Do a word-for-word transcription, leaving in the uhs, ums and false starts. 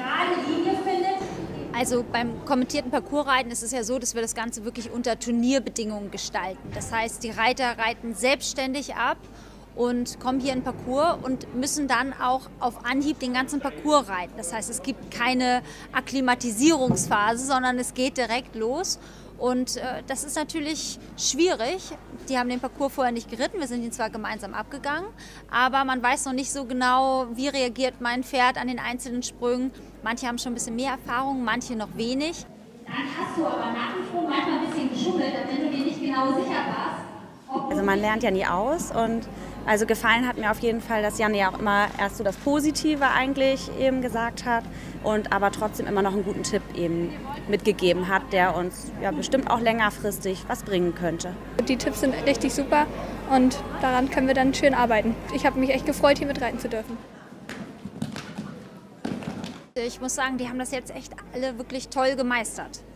gerade Linie findet. Also beim kommentierten Parcoursreiten ist es ja so, dass wir das Ganze wirklich unter Turnierbedingungen gestalten. Das heißt, die Reiter reiten selbstständig ab und kommen hier in den Parcours und müssen dann auch auf Anhieb den ganzen Parcours reiten. Das heißt, es gibt keine Akklimatisierungsphase, sondern es geht direkt los. Und äh, das ist natürlich schwierig. Die haben den Parcours vorher nicht geritten. Wir sind ihn zwar gemeinsam abgegangen, aber man weiß noch nicht so genau, wie reagiert mein Pferd an den einzelnen Sprüngen. Manche haben schon ein bisschen mehr Erfahrung, manche noch wenig. Dann hast du aber nach dem Sprung manchmal ein bisschen geschummelt, wenn du dir nicht genau sicher warst. Also man lernt ja nie aus und also gefallen hat mir auf jeden Fall, dass Jan ja auch immer erst so das Positive eigentlich eben gesagt hat und aber trotzdem immer noch einen guten Tipp eben mitgegeben hat, der uns ja bestimmt auch längerfristig was bringen könnte. Die Tipps sind richtig super und daran können wir dann schön arbeiten. Ich habe mich echt gefreut, hier mitreiten zu dürfen. Ich muss sagen, die haben das jetzt echt alle wirklich toll gemeistert.